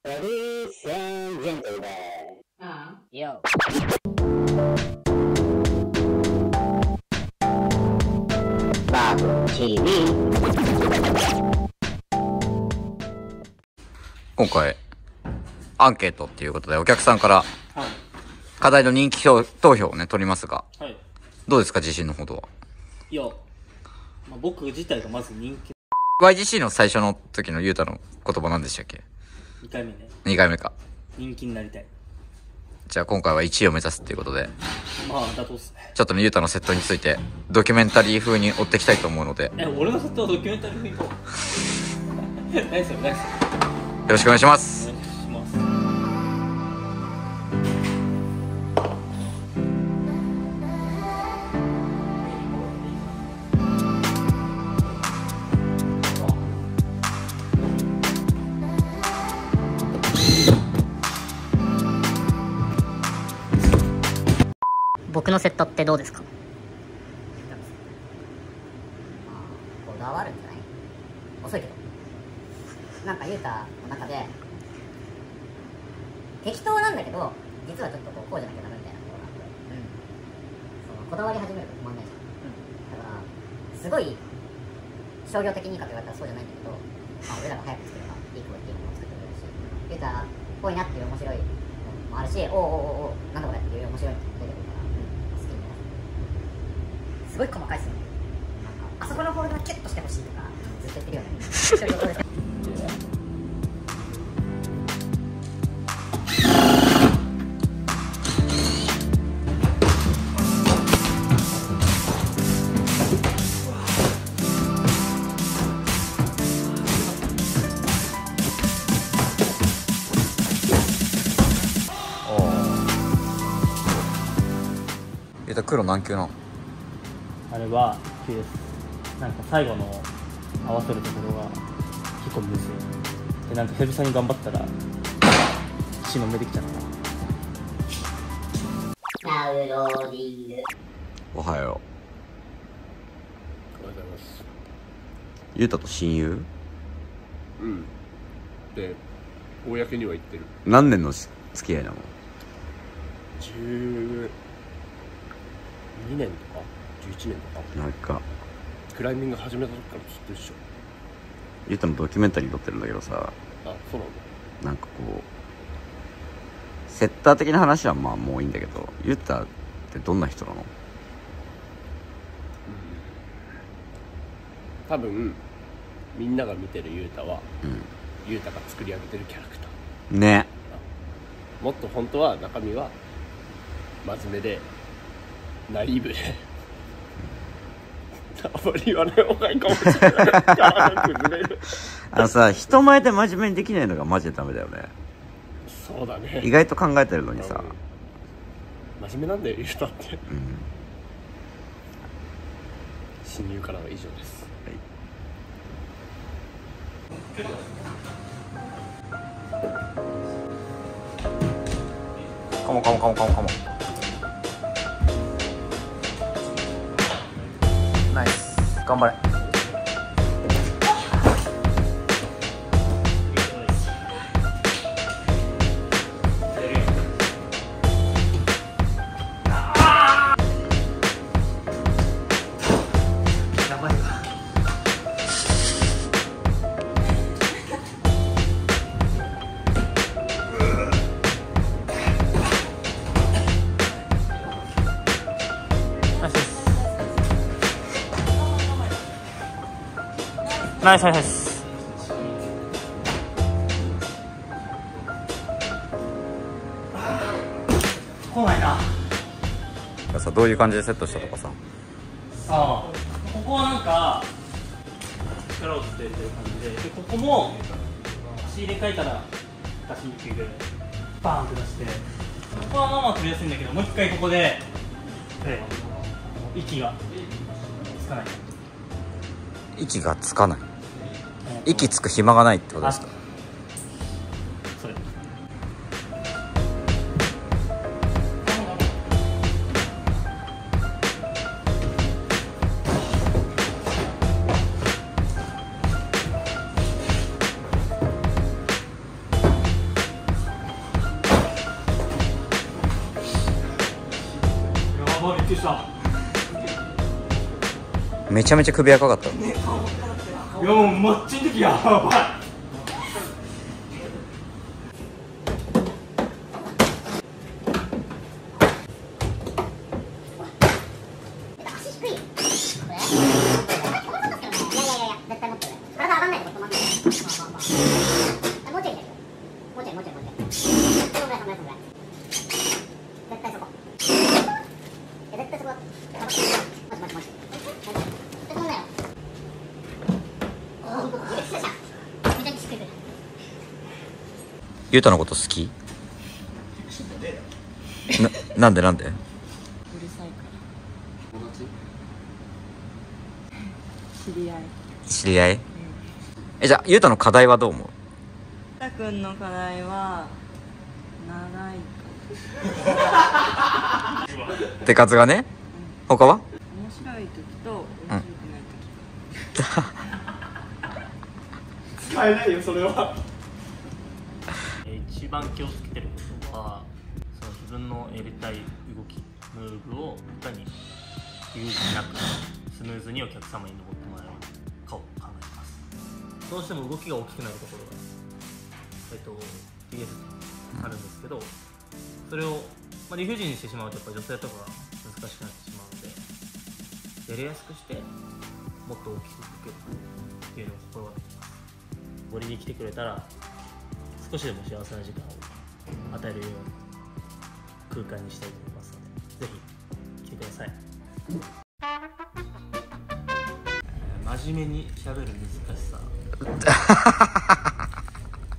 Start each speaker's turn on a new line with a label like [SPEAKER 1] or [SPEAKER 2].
[SPEAKER 1] Ladies and gentlemen. Yo. バブ TV。
[SPEAKER 2] 今回アンケートっていうことでお客さんから課題の人気投票をね取りますが、
[SPEAKER 3] はい。
[SPEAKER 2] どうですか自信のほどは。
[SPEAKER 3] いや、僕自体がまず人気。
[SPEAKER 2] YGC の最初の時のゆうたの言葉何でしたっけ。
[SPEAKER 3] 2回目ね。
[SPEAKER 2] 2回目か。
[SPEAKER 3] 人気になりたい。
[SPEAKER 2] じゃあ今回は1位を目指すっていうことで、
[SPEAKER 3] 妥当っすね。
[SPEAKER 2] ちょっとねゆうたのセットについてドキュメンタリー風に追っていきたいと思うので、よ
[SPEAKER 3] 俺のセットはドキュメンタリー風に行こう。何それ何それ。
[SPEAKER 2] ろしくお願いします。
[SPEAKER 3] お願いします。
[SPEAKER 1] 僕のセットってどうですか？
[SPEAKER 4] こだわるんじゃない？遅いけどなんかゆうたの中で適当なんだけど実はちょっとこうじゃなきゃダメみたいなところがあって、そのこだわり始めると止まんないじゃん、だからすごい商業的にいいかと言われたらそうじゃないんだけど、俺らが早く作ればいいクオリティのものを作ってくれるし、ゆうたっぽいなっていう面白いのもあるし、おおなんだこれっていう面白いのも出てくるから、好きになる。すごい細かいっすよね。なんかあそこのホールドがキュッとしてほしいとかずっと言ってるよね。一人ごとで
[SPEAKER 2] ゆうた黒何級なの。
[SPEAKER 3] あれは急です。なんか最後の合わせるところが結構むずいで、なんか久々に頑張ったら血の目できちゃった。
[SPEAKER 4] ダウンローディング。
[SPEAKER 2] おはよう。
[SPEAKER 5] おはようございます。
[SPEAKER 2] ゆうたと親友。
[SPEAKER 5] うんで公には言ってる。
[SPEAKER 2] 何年の付き合いなの。
[SPEAKER 5] 12年とか11年とか。
[SPEAKER 2] なんか
[SPEAKER 5] クライミング始めた時からずっと一緒。
[SPEAKER 2] ゆうたのドキュメンタリー撮ってるんだけどさ、
[SPEAKER 5] あ、そうなんだ。
[SPEAKER 2] なんかこうセッター的な話はまあもういいんだけど、ゆうたってどんな人なの。
[SPEAKER 5] 多分みんなが見てるユータは、
[SPEAKER 2] う
[SPEAKER 5] ユータが作り上げてるキャラクター。
[SPEAKER 2] んね。
[SPEAKER 5] もっと本当は中身は真面目でナイーブであまり言わない方がいいかもしれないから崩れる。
[SPEAKER 2] さ人前で真面目にできないのがマジでダメだよね。
[SPEAKER 5] そうだね。
[SPEAKER 2] 意外と考えてるのにさ、
[SPEAKER 5] 真面目なんだよユータって。
[SPEAKER 2] うん、
[SPEAKER 5] 親友からは以上です。
[SPEAKER 2] カモカモカモカモカモ。ナイス、頑張れ。
[SPEAKER 3] ナイスナイスナイス。来ないな。
[SPEAKER 2] さ、どういう感じでセットしたとかさ。
[SPEAKER 3] ここはなんか力をつけてる感じで、ここも足入れ替えたら出しにくいぐらいバーンって出して、ここはまあまあ取りやすいんだけど、もう一回ここで、息がつかない。
[SPEAKER 2] 息がつかない。息つく暇がないってことですか。
[SPEAKER 3] それくりした。
[SPEAKER 2] めちゃめちゃ首赤かった。
[SPEAKER 3] いやもうマッチの時やばい。
[SPEAKER 2] ゆうたのこと好き？なんで？
[SPEAKER 6] うるさいから。知り合い。
[SPEAKER 2] じゃあゆうたの課題はどう思う？
[SPEAKER 6] たくんの課題は長い
[SPEAKER 2] 手数がね。他は？
[SPEAKER 6] 面白い時と面白くない時。
[SPEAKER 3] 使えないよそれは。一番気をつけてることは、その自分のやりたい動き、ムーブをいかに有事なくスムーズにお客様に登ってもらえるかを考えます。どうしても動きが大きくなるところがTS あるんですけど、それを、理不尽にしてしまうとやっぱ女性とかが難しくなってしまうので、やりやすくしてもっと大きく動けるっていうのを心がけています。森に来てくれたら少しでも幸せな時間を与えるような空間にしたいと思いますので、ぜひ来てください。真面目に喋る難しさ